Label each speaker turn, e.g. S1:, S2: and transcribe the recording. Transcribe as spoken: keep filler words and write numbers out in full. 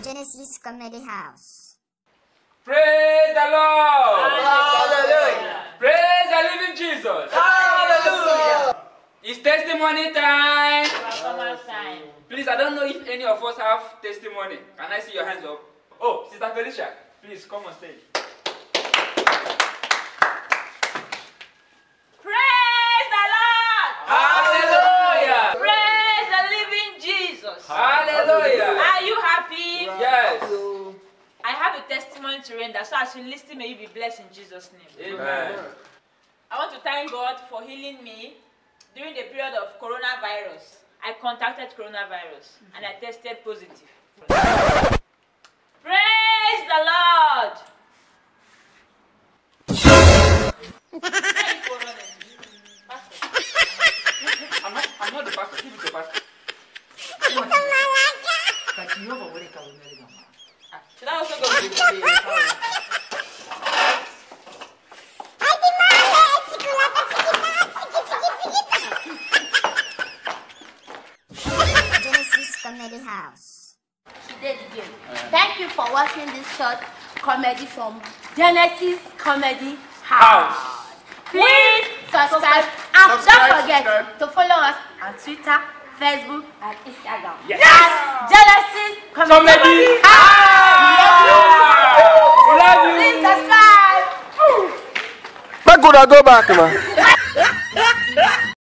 S1: Genesis Comedy House.
S2: Praise the Lord!
S3: Hallelujah!
S2: Praise the living Jesus!
S3: Hallelujah!
S2: It's testimony time!
S3: Performance time.
S2: Please, I don't know if any of us have testimony. Can I see your hands up? Oh, Sister Felicia, please come on stage.
S3: Praise the Lord!
S2: Hallelujah!
S3: Praise the living Jesus!
S2: Hallelujah!
S3: Are you happy?
S2: Yes!
S3: I have a testimony to render, so as you listen, may you be blessed in Jesus' name.
S2: Amen.
S3: I want to thank God for healing me during the period of coronavirus. I contacted coronavirus and I tested positive. Praise the Lord!
S2: I'm not, I'm not the pastor. Give it to the pastor. Should I also go to the
S1: Genesis Comedy House.
S4: Thank you for watching this short comedy from Genesis Comedy House. Please subscribe and don't forget to follow us on Twitter, Facebook, and Instagram.
S2: Yes.
S4: Yes. Genesis Comedy,
S2: Comedy
S4: House.
S2: We love you.
S4: Please subscribe.
S5: Where could I go back, man?